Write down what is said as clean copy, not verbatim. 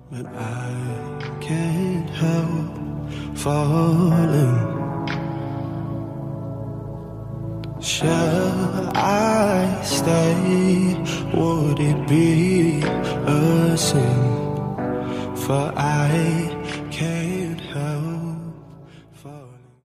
but I can't help falling. Shall I stay? Would it be a sin? For I